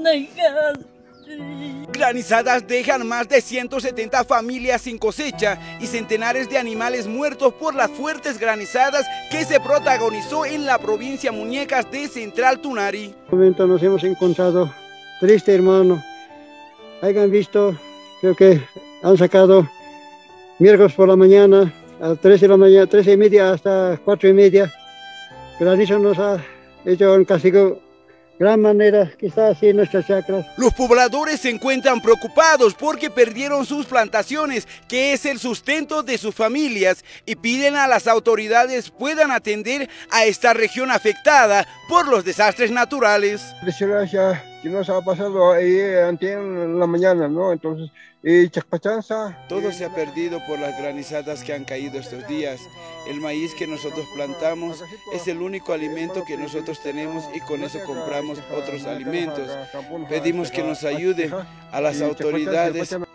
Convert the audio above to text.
Granizadas dejan más de 170 familias sin cosecha y centenares de animales muertos por las fuertes granizadas que se protagonizó en la provincia Muñecas de Central Tunari. En este momento nos hemos encontrado triste, hermano. Hayan visto, creo que han sacado miércoles por la mañana, a 3 de la mañana, 3:30 hasta 4:30. Granizo nos ha hecho un castigo gran manera que está así en nuestras chacras. Los pobladores se encuentran preocupados porque perdieron sus plantaciones, que es el sustento de sus familias, y piden a las autoridades puedan atender a esta región afectada por los desastres naturales. Desgracia que nos ha pasado ahí antes en la mañana, ¿no? Entonces, Chacpachanza. Todo se ha perdido por las granizadas que han caído estos días. El maíz que nosotros plantamos es el único alimento que nosotros tenemos y con eso compramos otros alimentos. Pedimos que nos ayude a las autoridades